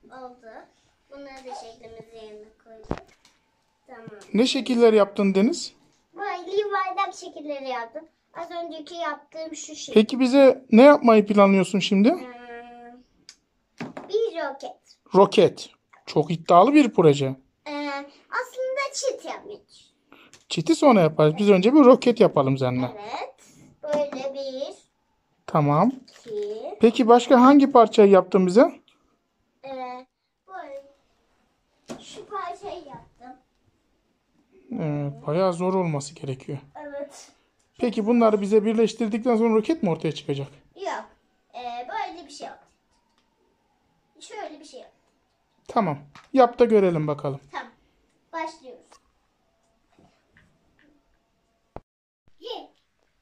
oldu. Bunları da şeklimizi yerine koyduk. Tamam. Ne şekiller yaptın Deniz? Böyle yuvarlak şekilleri yaptım. Az önceki yaptığım şu şekil. Peki bize ne yapmayı planlıyorsun şimdi? Bir roket. Roket. Çok iddialı bir proje. Aslında çit yapmış. Çiti sonra yaparız. Biz önce bir roket yapalım seninle. Evet. Böyle bir, Tamam. iki. Peki başka hangi parçayı yaptın bize? Böyle şu parçayı yaptım. Bayağı zor olması gerekiyor. Evet. Peki bunları bize birleştirdikten sonra roket mi ortaya çıkacak? Yok. Böyle bir şey yok. Şöyle bir şey yok. Tamam. Yap da görelim bakalım. Tamam. Başlıyoruz. Ye.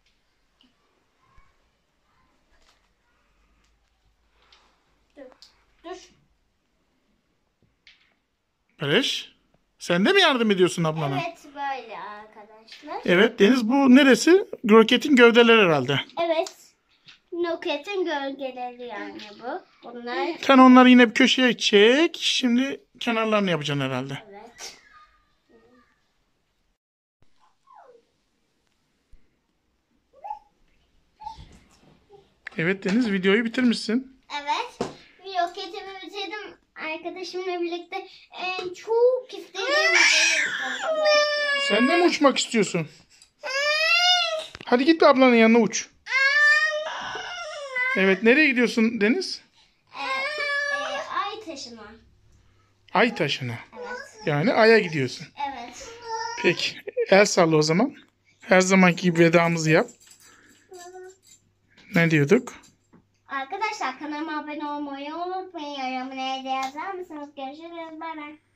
Dur. Barış, sen de mi yardım ediyorsun ablana? Evet böyle arkadaşlar. Evet Deniz, bu neresi? Roketin gövdeleri herhalde. Evet. Roketin gölgeleri yani bu. Bunlar. Sen onları yine bir köşeye çek. Şimdi kenarlarını yapacaksın herhalde. Evet. Evet Deniz, videoyu bitirmişsin. Evet. Bir roketimi bitirdim. Arkadaşımla birlikte çok istediğim Sen de mi uçmak istiyorsun? Hadi git ablanın yanına uç. Evet, nereye gidiyorsun Deniz? Ay taşıma. Ay taşına. Evet. Yani Ay'a gidiyorsun. Evet. Peki, el salla o zaman. Her zamanki gibi vedamızı yap. Ne diyorduk? Arkadaşlar kanalıma abone olmayı unutmayın. Yorumlara yazar mısınız? Görüşürüz. Bay bay.